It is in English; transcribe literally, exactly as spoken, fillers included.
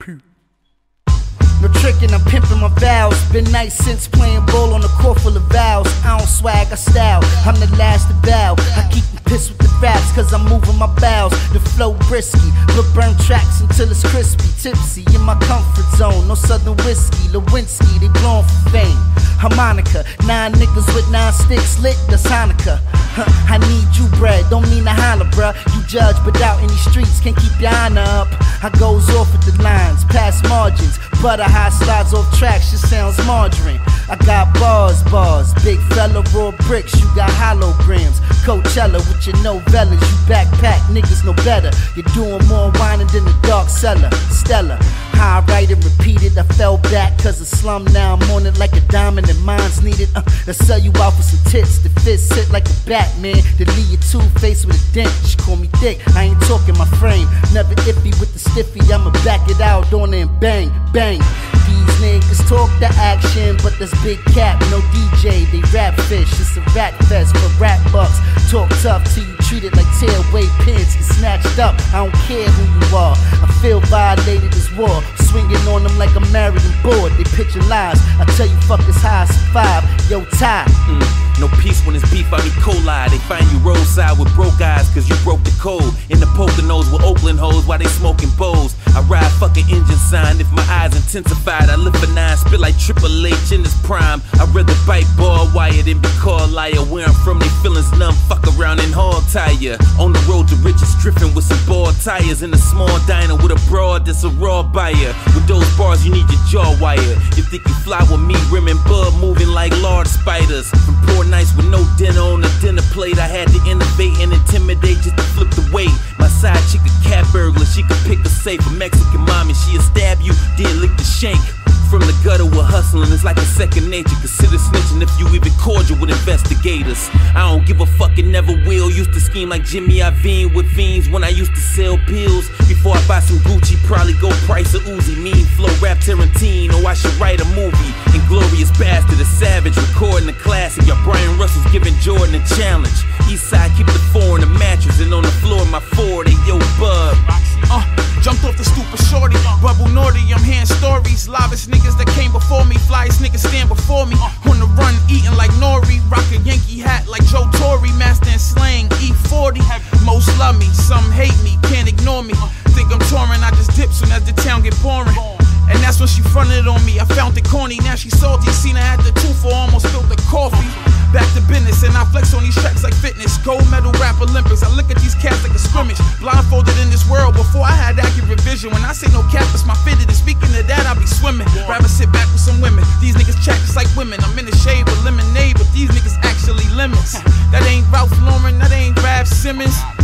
No trickin', I'm pimpin' my vows. Been nice since playing ball on a court full of vows. I don't swag, I style. I'm the last to bow. I keep them pissed with the raps, cause I'm moving my bowels. The flow brisky, look burn tracks until it's crispy. Tipsy in my comfort zone. No southern whiskey, Lewinsky, they blowin' for fame. Harmonica, nine niggas with nine sticks lit, that's Hanukkah. Huh, I need you bread, don't mean to holler, bruh. You judge, but out in these streets, can't keep your honor up. I goes off with the lines, past margins. Butter high slides off tracks, shit sounds margarine. I got bars, bars, big fella, raw bricks. You got holograms, Coachella with your novellas. You backpack, niggas know better. You're doing more whining than the dark cellar. Stella, how I write and repeat it. I fell back cause of slum, now I'm on it like a diamond and mine's needed. Uh, I sell you out for some tits, the fist sit like a Batman. They leave you two-faced with a dent. She call me thick, I ain't talking my frame. Never iffy with the stiffy, I'ma back it out on it and bang, bang. These niggas talk the action, but there's big cap, no D J, they rap fish. It's a rat fest for rap bucks. Talk tough till you treat it like tearaway pins get snatched up. I don't care who you are, I feel violated as war. Swinging on them like I'm married and bored. They picture lies, I tell you fuckers how I survive. Yo, Ty. Mm, no peace when it's beef, I be coli. They find you roadside with broke eyes cause you broke the code. In the Poconos with Oakland hoes while they smoking bowls. I ride fucking engine sign if my eyes intensified. I live for nine, spit like Triple H in his prime. I'd rather bite barbed wire than be called liar. Where I'm from, they feelings numb, fuck around and hog tire. On the road to riches, drifting with some bald tires. In a small diner with a broad that's a raw buyer. With those bars, you need your jaw wired. You think you fly with me, rim and bud moving like large spiders. From poor nights with no dinner on the dinner plate, I had to innovate and intimidate just to flip the weight. My side chick a cat burglar, she could pick a safe. A Mexican mommy, she'll stab you, then lick the shank. From the gutter we're hustling, it's like a second nature. Consider snitching if you even cordial with investigators. I don't give a fuck and never will. Used to scheme like Jimmy Iovine with fiends when I used to sell pills. Before I buy some Gucci, probably go price a Uzi. Mean flow, rap Tarantino, I should write a movie. Inglorious Bastard, a savage, recording a classic. Y'all Brian Russell's giving Jordan a challenge. Eastside keep the four in the mattress, and on the floor my Ford, they yo bub. Uh, jumped off the stupid shorty, bubble naughty, I'm hearing stories. Livest niggas that came before me, flyest niggas stand before me. On the run, eating like Nori, rock a Yankee hat like Joe Torre, master in slang, E forty. Most love me, some hate me, can't ignore me. Think I'm touring, I just dip soon as the town get pouring. And that's when she fronted on me, I found it corny, now she salty. Seen I had the tooth for almost spilled the coffee. Back to business, and I flex on these tracks like fitness. Gold medal rap Olympics, I look at these cats like a scrimmage. Blindfolded in this world before I had accurate vision. When I say no cap, it's my fitted, and speaking of that, I'll be swimming. Rather sit back with some women, these niggas chat just like women. I'm in the shade with lemonade, but these niggas actually lemons. That ain't Ralph Lauren, that ain't Raf Simmons.